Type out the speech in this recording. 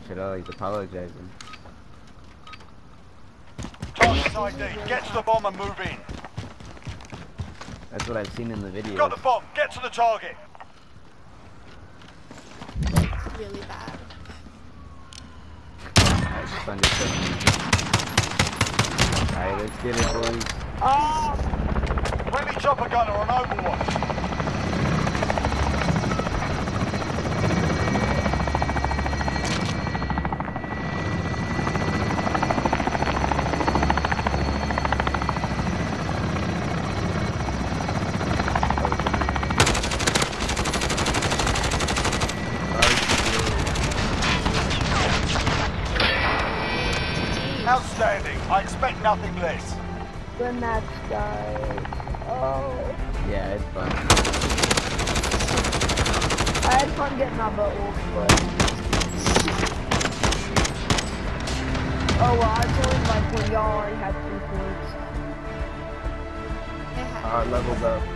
at all. He's apologizing. Target ID. Get to the bomb and move in. That's what I've seen in the video. Got the bomb. Get to the target. It's really bad. Alright, just understood. Alright, let's get it, boys. Friendly chopper gunner on Overwatch. Outstanding. I expect nothing less. The next guy. Oh. Yeah, it's fun. I had fun getting my butt whooped, but. Oh well, I joined like when y'all already had 3 points. It Leveled up.